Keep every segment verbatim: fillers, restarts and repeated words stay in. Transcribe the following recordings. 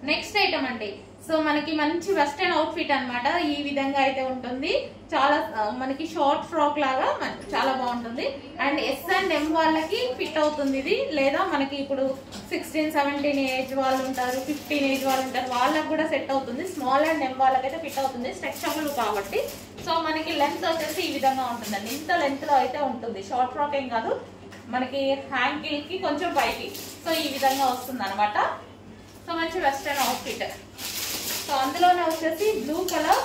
Next item అండి. So మనకి మంచి వెస్టర్న్ అవుట్ఫిట్ అన్నమాట. ఈ విధంగా అయితే ఉంటుంది. చాలా మనకి షార్ట్ ఫ్రాక్ లాగా చాలా బాగుంటుంది. అండ్ ఎస్ అండ్ ఎం వాళ్ళకి ఫిట్ అవుతుంది ఇది. లేదా మనకి ఇప్పుడు సిక్స్టీన్ సెవెంటీన్ ఏజ్ వాళ్ళు ఉంటారు, ఫిఫ్టీన్ ఏజ్ వాళ్ళు ఉంటారు, వాళ్ళకి కూడా సెట్ అవుతుంది. స్మాల్ అండ్ ఎం వాళ్ళకైతే ఫిట్ అవుతుంది, స్ట్రెచబుల్ కాబట్టి. సో మనకి లెంత్ వచ్చేసి ఈ విధంగా ఉంటుందండి. ఇంత లెంత్ లో అయితే ఉంటుంది. షార్ట్ ఫ్రాక్ ఏం కాదు, మనకి హ్యాంకిల్ కి కొంచెం పైకి. సో ఈ విధంగా వస్తుంది అనమాట. సో మంచి వెస్టర్న్ అవుట్ఫిట్. సో అందులోనే వచ్చేసి blue colour,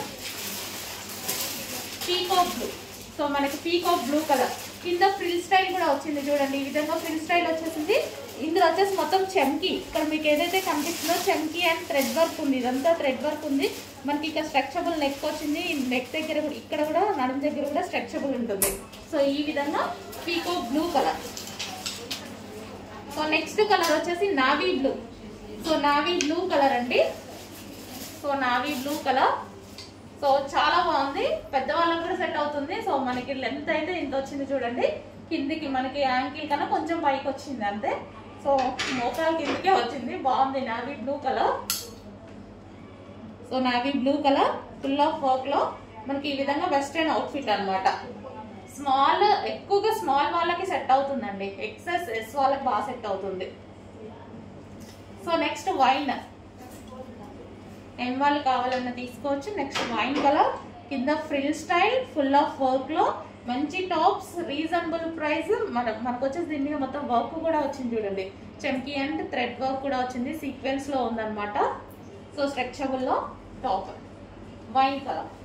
peacock blue. So మనకి పీకాక్ బ్లూ కలర్ కింద ఫ్రిల్ స్టైల్ కూడా వచ్చింది చూడండి. ఈ విధంగా ఫ్రిల్ స్టైల్ వచ్చేసింది. ఇందులో వచ్చేసి మొత్తం చెమ్కి, ఇక్కడ మీకు ఏదైతే కనిపిస్తుందో చెమ్కి అండ్ థ్రెడ్ వర్క్ ఉంది. ఇదంతా థ్రెడ్ వర్క్ ఉంది. మనకి ఇక్కడ స్ట్రెచబుల్ నెక్ వచ్చింది. నెక్ దగ్గర కూడా, ఇక్కడ కూడా నడుము దగ్గర కూడా స్ట్రెచబుల్ ఉంటుంది. సో ఈ విధంగా peacock blue colour. So next colour వచ్చేసి navy blue. So navy blue colour అండి. So navy blue colour. So చాలా బాగుంది, పెద్దవాళ్ళకి కూడా సెట్ అవుతుంది. సో మనకి లెంత్ అయితే ఇంత వచ్చింది చూడండి. కిందికి మనకి యాంకిల్ కన్నా కొంచెం పైకి వచ్చింది అంతే. సో మోకాల కిందికే వచ్చింది. బాగుంది navy blue colour. So navy blue colour full of work లో మనకి ఈ విధంగా వెస్టర్న్ అవుట్ఫిట్ అనమాట. స్మాల్, ఎక్కువగా స్మాల్ వాళ్ళకి సెట్ అవుతుందండి. ఎక్సెస్ ఎస్ వాళ్ళకి బాగా సెట్ అవుతుంది. సో నెక్స్ట్ వైన్, ఎం వాళ్ళు కావాలన్నా తీసుకోవచ్చు. నెక్స్ట్ వైన్ కలర్, కింద frill style, full of work లో మంచి టాప్స్, రీజనబుల్ ప్రైస్. మన మనకు వచ్చేసి దీని మీద మొత్తం వర్క్ కూడా వచ్చింది చూడండి. చెమ్కి అండ్ థ్రెడ్ వర్క్ కూడా వచ్చింది, సీక్వెన్స్ లో ఉందన్నమాట. సో స్ట్రెచబుల్ లో టాప్ వైన్ కలర్.